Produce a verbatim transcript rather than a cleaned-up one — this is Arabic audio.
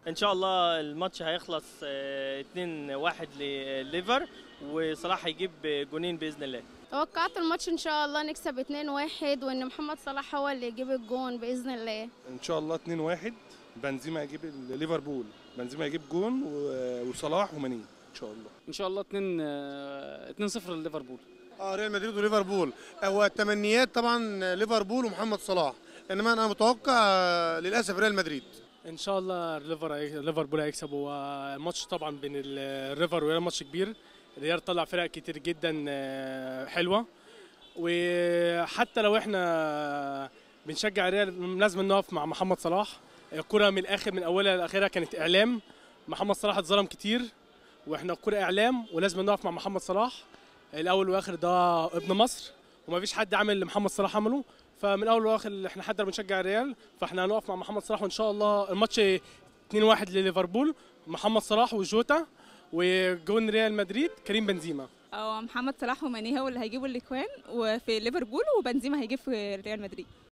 ان شاء الله الماتش هيخلص اتنين واحد لليفر، وصلاح هيجيب جونين باذن الله. توقعت الماتش ان شاء الله نكسب اتنين واحد، وان محمد صلاح هو اللي يجيب الجون باذن الله. ان شاء الله اتنين واحد، بنزيما يجيب ليفربول، بنزيما يجيب جون وصلاح وماني ان شاء الله. ان شاء الله اتنين صفر لليفربول. اه ريال مدريد وليفربول. هو التمنيات طبعا ليفربول ومحمد صلاح، انما انا متوقع للاسف ريال مدريد. ان شاء الله ليفربول هيكسب. الماتش طبعا بين الريفر وريال ماتش كبير، الريال طلع فرق كتير جدا حلوه، وحتى لو احنا بنشجع الريال لازم نقف مع محمد صلاح. الكره من الاخر من اولها لاخرها كانت اعلام، محمد صلاح اتظلم كتير، واحنا الكره اعلام ولازم نقف مع محمد صلاح. الاول واخر ده ابن مصر، ومفيش حد عمل اللي محمد صلاح عمله، فمن الاول واخر احنا حتى بنشجع الريال فاحنا هنقف مع محمد صلاح. وان شاء الله الماتش اتنين واحد لليفربول، محمد صلاح وجوتا، وجون ريال مدريد كريم بنزيما. اه محمد صلاح وماني هو اللي هيجيبوا الاجوان وفي ليفربول، وبنزيما هيجيب في ريال مدريد.